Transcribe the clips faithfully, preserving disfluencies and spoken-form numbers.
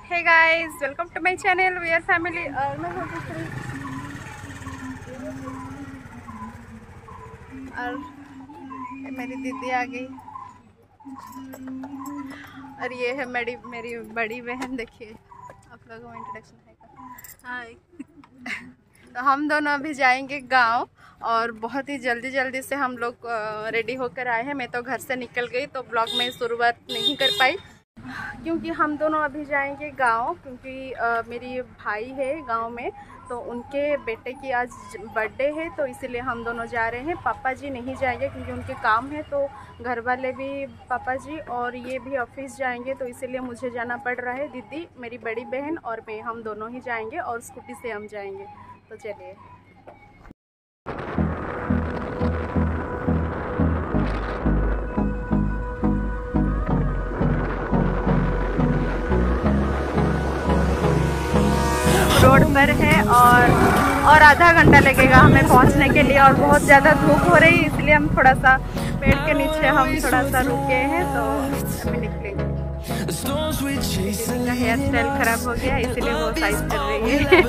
Hey guys, welcome to my channel we are family. और मैं हूँ और मेरी दीदी आ गई और ये है मेरी मेरी बड़ी बहन। देखिए, आप लोगों को इंट्रोडक्शन है। हाय। तो हम दोनों अभी जाएंगे गांव और बहुत ही जल्दी जल्दी से हम लोग रेडी होकर आए हैं। मैं तो घर से निकल गई तो ब्लॉग में शुरुआत नहीं कर पाई क्योंकि हम दोनों अभी जाएंगे गांव, क्योंकि आ, मेरी भाई है गांव में, तो उनके बेटे की आज बर्थडे है, तो इसीलिए हम दोनों जा रहे हैं। पापा जी नहीं जाएंगे क्योंकि उनके काम है, तो घर वाले भी, पापा जी और ये भी ऑफिस जाएंगे, तो इसीलिए मुझे जाना पड़ रहा है। दीदी, मेरी बड़ी बहन और मैं, हम दोनों ही जाएंगे और स्कूटी से हम जाएंगे। तो चलिए। रोड पर है और और आधा घंटा लगेगा हमें पहुंचने के लिए और बहुत ज़्यादा धूप हो रही है, इसलिए हम थोड़ा सा पेड़ के नीचे हम थोड़ा सा रुके हैं, तो अभी निकलेंगे। इसका हेयर स्टाइल खराब हो गया इसलिए वो साइज कर रही है।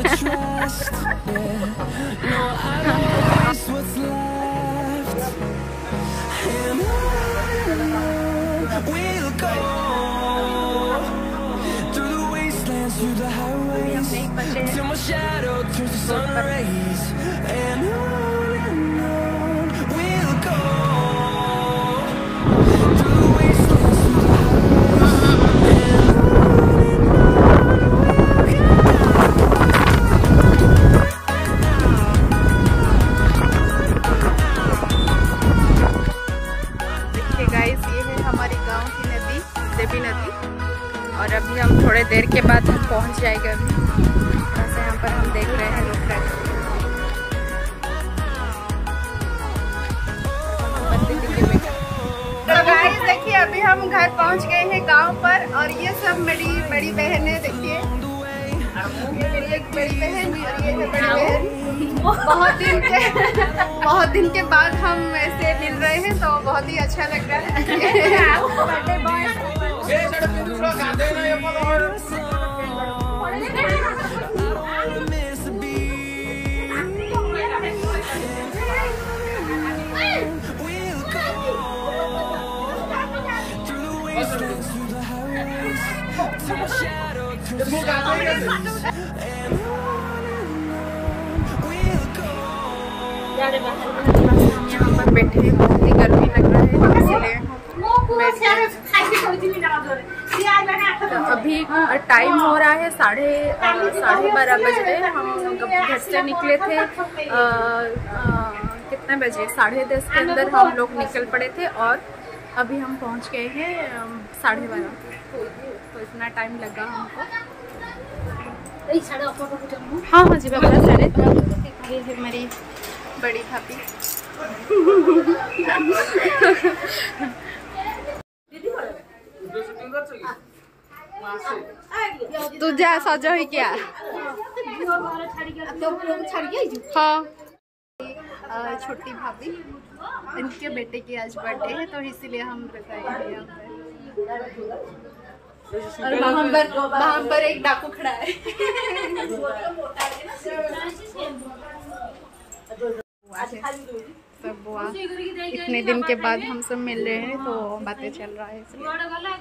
Till my shadow turns to sun rays, and on and on we'll go through the wastelands, through the highways, and on and on we'll go. देखिए गाइस, ये है हमारी गांव की नदी, देवी नदी, और अभी हम थोड़े देर के बाद हम पहुंच जाएंगे। अभी यहाँ पर हम देख रहे हैं लोग तो गाइस देखिए, अभी हम घर पहुंच गए हैं गांव पर, और ये सब मेरी बड़ी बहन है। देखिए, ये मेरी एक बड़ी बहन और ये है बड़ी बहन। बहुत दिन के बहुत दिन के बाद हम ऐसे मिल रहे हैं, तो बहुत ही अच्छा लग रहा है। यहाँ पर बैठे हैं, बहुत ही गर्मी लग रहा है इसलिए तो अभी टाइम हो रहा है साढ़े साढ़े बारह बजे। हम घर से निकले थे आ, आ, कितने बजे, साढ़े दस के अंदर हम लोग निकल पड़े थे और अभी हम पहुंच गए हैं साढ़े बारह। तो इतना टाइम लगा हमको। हाँ हाँ जी बाबा, सारे ये है मेरी बड़ी भाभी। तू जा सजा ही क्या? हाँ, छोटी भाभी, इनके बेटे की आज बर्थडे है, तो इसीलिए हम बताएंगे यहाँ पर। और वहाँ पर वहाँ पर एक डाकू खड़ा है। सब बुआ, इतने दिन के बाद हम सब मिल रहे हैं, तो बातें चल रहा है इसलिए।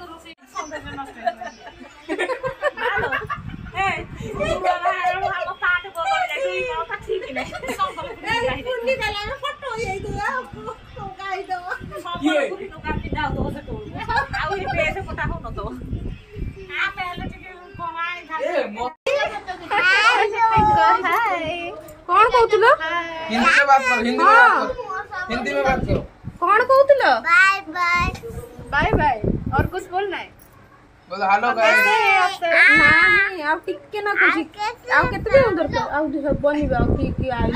कौन कहतुलो? हिंदी में बात करो, हिंदी में बात करो, हिंदी में बात करो। कौन कहतुलो? Bye bye bye bye. और कुछ बोलना है? बोलो हेलो गाइस। नहीं, आप टिके ना कुछ। आप कितने उधर पे आप सब बनिबा की की आई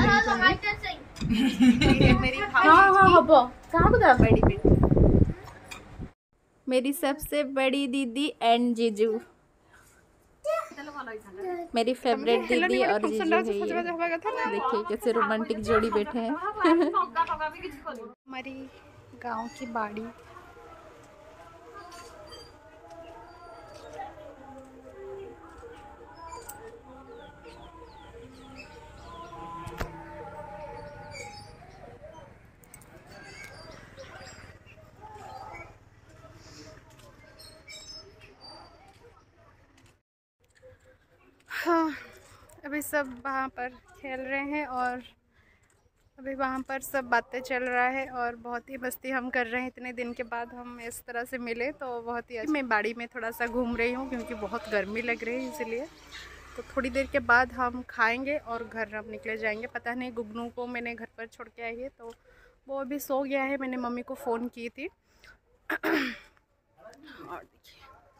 नहीं मेरी भाभी। हां हां हबो। कहां को जा बड़ी बेटी? मेरी सबसे बड़ी दीदी एंड जीजू, मेरी फेवरेट दीदी और जीजू है ये। देखिए कैसे रोमांटिक जोड़ी बैठे हैं। हमारी गांव की बाड़ी। हाँ, अभी सब वहाँ पर खेल रहे हैं और अभी वहाँ पर सब बातें चल रहा है और बहुत ही मस्ती हम कर रहे हैं। इतने दिन के बाद हम इस तरह से मिले तो बहुत ही अच्छा। मैं बाड़ी में थोड़ा सा घूम रही हूँ क्योंकि बहुत गर्मी लग रही है, इसलिए तो थोड़ी देर के बाद हम खाएंगे और घर हम निकले जाएंगे। पता नहीं, गुगनू को मैंने घर पर छोड़ के आई है तो वो अभी सो गया है। मैंने मम्मी को फ़ोन की थी। और देखिए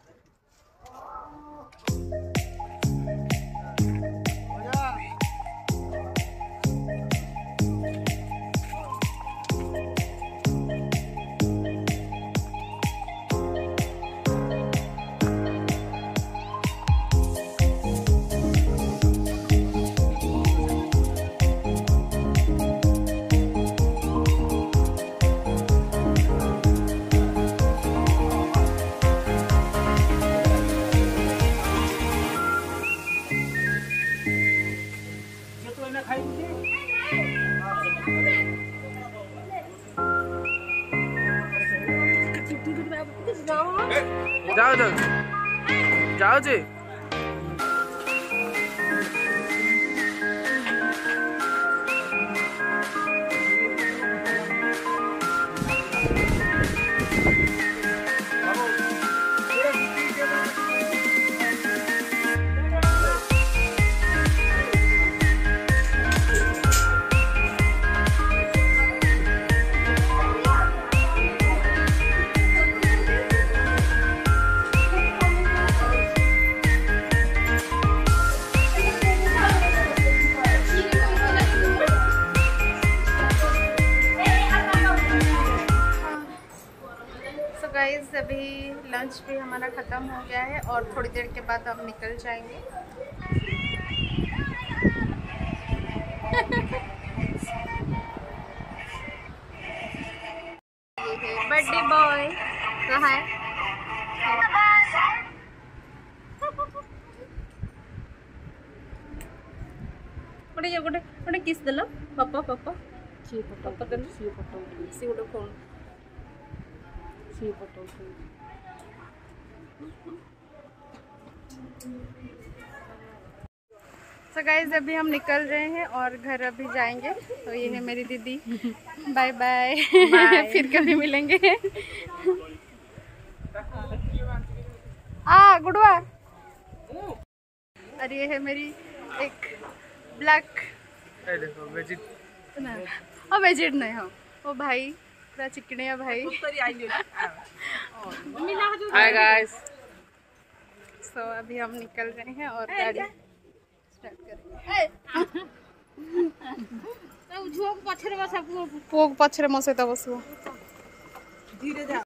जाओ जाओ जाओ जी। गाइस अभी लंच भी हमारा ख़त्म हो गया है और थोड़ी देर के बाद हम निकल जाएंगे। ये है बर्थडे बॉय, कहाँ है? गोटे गोटे गोटे किस देलो पापा पापा सी फोटो पापा सी फोटो सी गोटे फोन सी फोटो। तो गाइस अभी हम निकल रहे हैं और घर अभी जाएंगे। तो ये है मेरी दीदी, बाय बाय, फिर कभी मिलेंगे। आ गुड़वा। और ये है मेरी एक ब्लैक वेजिट और वेजिट नहीं हो वो भाई पूरा चिकनिया भाई। Hi guys. सो अभी हम निकल रहे हैं और गाड़ी स्टार्ट करेंगे। पुओ पछरे बसा पुओ पछरे मो सहित बसो। धीरे